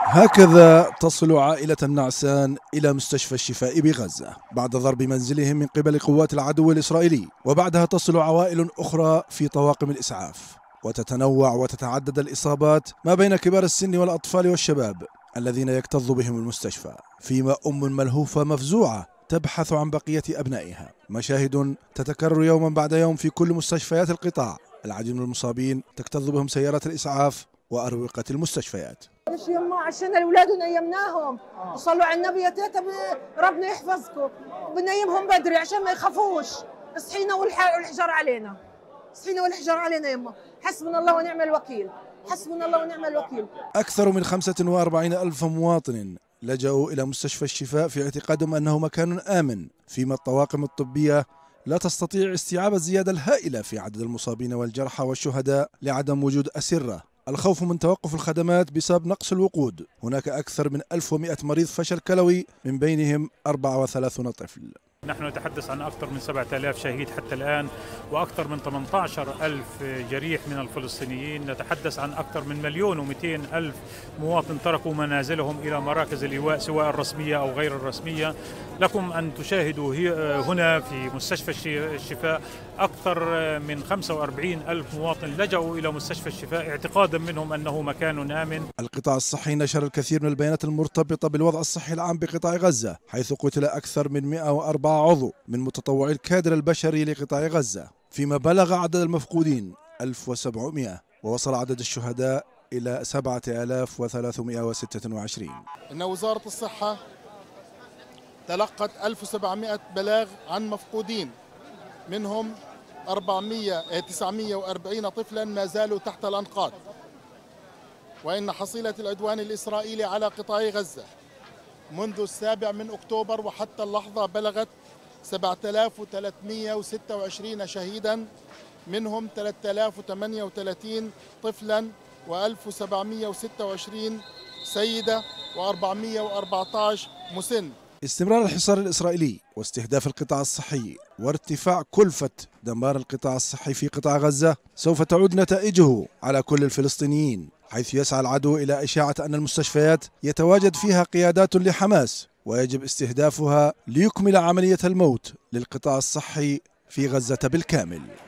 هكذا تصل عائلة النعسان إلى مستشفى الشفاء بغزة بعد ضرب منزلهم من قبل قوات العدو الإسرائيلي، وبعدها تصل عوائل أخرى في طواقم الإسعاف، وتتنوع وتتعدد الإصابات ما بين كبار السن والأطفال والشباب الذين يكتظ بهم المستشفى، فيما ملهوفة مفزوعة تبحث عن بقية أبنائها. مشاهد تتكرر يوما بعد يوم في كل مستشفيات القطاع. العديد من المصابين تكتظ بهم سيارات الإسعاف وأروقة المستشفيات. معلش يما، عشان الاولاد نيمناهم وصلوا على النبي يا تيتا، ربنا يحفظكم، وبنيمهم بدري عشان ما يخافوش. اصحينا والحجار علينا، اصحينا والحجار علينا يما. حسبنا الله ونعم الوكيل، حسبنا الله ونعم الوكيل. أكثر من 45 ألف مواطن لجأوا إلى مستشفى الشفاء في اعتقادهم أنه مكان آمن، فيما الطواقم الطبية لا تستطيع استيعاب الزيادة الهائلة في عدد المصابين والجرحى والشهداء لعدم وجود أسرة. الخوف من توقف الخدمات بسبب نقص الوقود. هناك أكثر من 1100 مريض فشل كلوي، من بينهم 34 طفل. نحن نتحدث عن أكثر من 7000 شهيد حتى الآن، وأكثر من 18,000 جريح من الفلسطينيين. نتحدث عن أكثر من 1,200,000 مواطن تركوا منازلهم إلى مراكز الإيواء سواء الرسمية أو غير الرسمية. لكم أن تشاهدوا هنا في مستشفى الشفاء أكثر من 45,000 مواطن لجأوا إلى مستشفى الشفاء اعتقادا منهم أنه مكان آمن. القطاع الصحي نشر الكثير من البيانات المرتبطة بالوضع الصحي العام بقطاع غزة، حيث قتل أكثر من 104 عضو من متطوعي الكادر البشري لقطاع غزة، فيما بلغ عدد المفقودين 1700، ووصل عدد الشهداء إلى 7326. إن وزارة الصحة تلقت 1700 بلاغ عن مفقودين، منهم 940 طفلا ما زالوا تحت الأنقاض. وإن حصيلة العدوان الإسرائيلي على قطاع غزة منذ 7 أكتوبر وحتى اللحظة بلغت 7326 شهيدا، منهم 3038 طفلا و1726 سيدة و414 مسن. استمرار الحصار الإسرائيلي واستهداف القطاع الصحي وارتفاع كلفة دمار القطاع الصحي في قطاع غزة سوف تعود نتائجه على كل الفلسطينيين، حيث يسعى العدو إلى إشاعة أن المستشفيات يتواجد فيها قيادات لحماس، ويجب استهدافها ليكمل عملية الموت للقطاع الصحي في غزة بالكامل.